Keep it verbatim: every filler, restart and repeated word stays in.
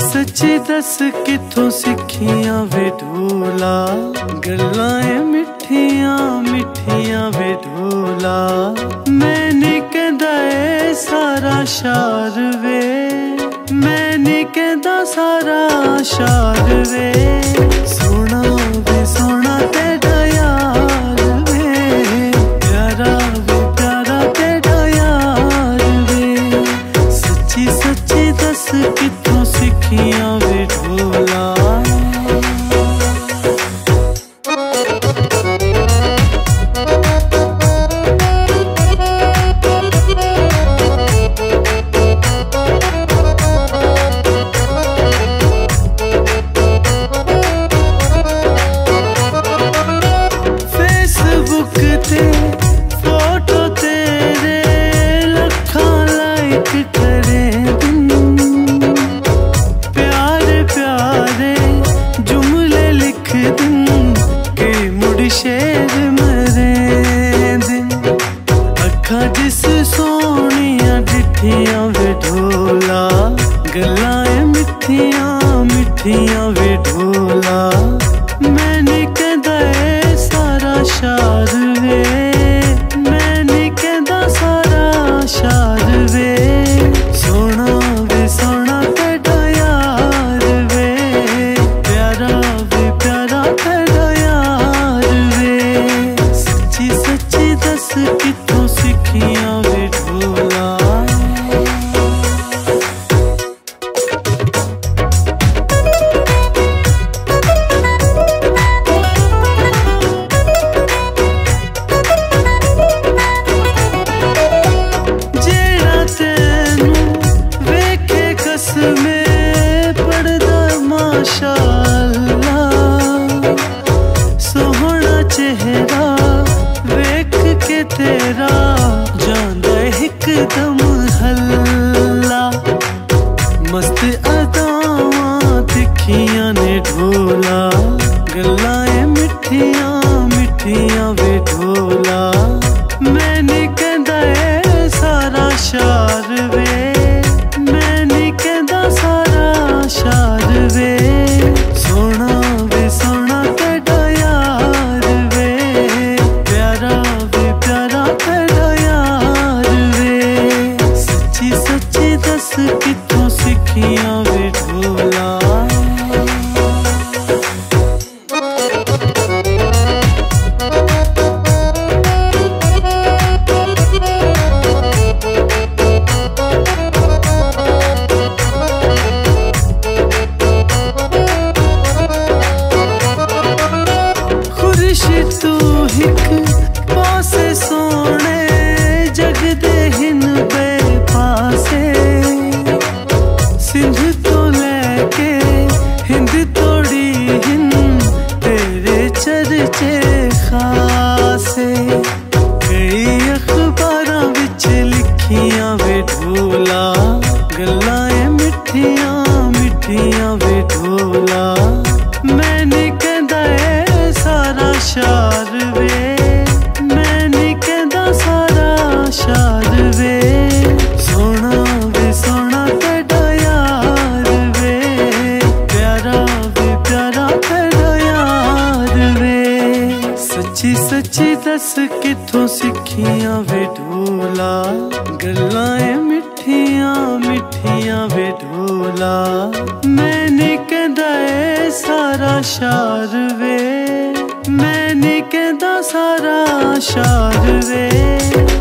सच्ची दस किथों सिखियां वे ढोला, गल्लां ए मिठियां मिठियां वे ढोला। मैंने कहदा ए सारा शार वे, मैंने कहदा सारा शार वे। सोना वे सोना तेरा यार वे, प्यारा वे प्यारा तेरा यार वे। सच्ची सच्ची दस किथों सिखियां वे ढोला। फोटो तेरे लखा लाइक करे दिन, प्यारे प्यारे जुमले लिख दिन के मुड़ शेर मरे दिन। अखा जिस सोनिया डिठियां वे ढोला, गल्लां ए मिठियां मिठियां वे ढोला। मैंने कहदा ए सारा शार वे, मैंने कहदा सारा शार वे। सोना वे सोना तेरा यार वे, प्यारा वे प्यारा तेरा यार वे। सच्ची सच्ची दस किथों सिखियां वे ढोला। में पड़दा माशाअल्लाह, सोहना चेहरा वेख के तेरा जांदा हिकदम हल्ला। मस्त अदावां तिखियां ने ढोला, गल्लां ए मिठियां मिठियां वे ढोला। मैंने कहदा ए सारा शार वे, शार वे। सोना वे सोना तेरा यार वे, प्यारा वे प्यारा तेरा यार वे। सच्ची सच्ची दस किथों सिखियां वे ढोला। तू हिक पासे सोने जग दे हिन बे पासे, सिंध तो लेके हिंद तोड़ी हिन तेरे चर्चे खासे। कई अखबारां विच लिखियां वे ढोला, गल्लां ए मिठियां मिठियां वे ढोला। मैंने कहदा ए सारा शार वे, मैंने कहदा सारा शार वे। सोना वे सोना तेरा यार वे, प्यारा वे प्यारा तेरा यार वे। सच्ची सच्ची दस किथों सिखियां वे ढोला, गल्लां ए मिठियां मिठियां वे ढोला। मैंने कहदा ए सारा शार वे, मैंने कहदा सारा शार वे।